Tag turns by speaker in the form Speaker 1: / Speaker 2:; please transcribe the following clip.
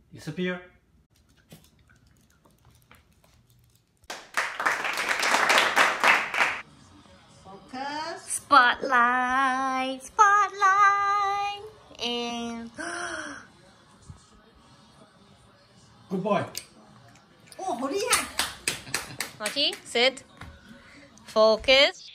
Speaker 1: Disappear.
Speaker 2: Focus.
Speaker 3: Spotlight, spotlight, and
Speaker 1: Good boy.
Speaker 2: Oh, hurry ha.
Speaker 3: Archie, sit. Focus.